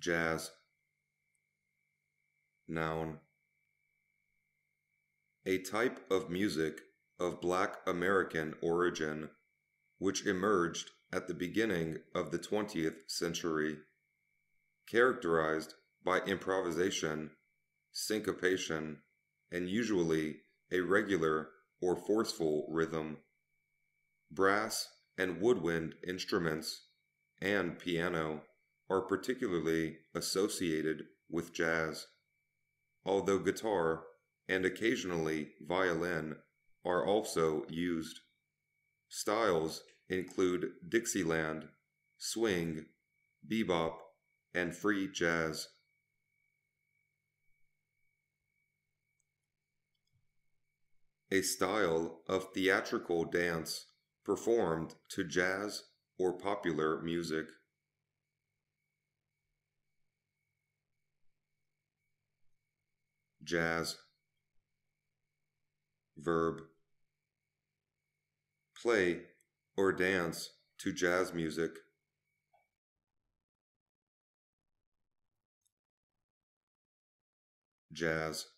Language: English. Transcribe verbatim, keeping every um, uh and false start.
Jazz. Noun. A type of music of Black American origin, which emerged at the beginning of the twentieth century, characterized by improvisation, syncopation, and usually a regular or forceful rhythm. Brass and woodwind instruments and piano are particularly associated with jazz, although guitar and occasionally violin are also used. Styles include Dixieland, swing, bebop, and free jazz. A style of theatrical dance performed to jazz or popular music. Jazz. Verb. Play or dance to jazz music. Jazz.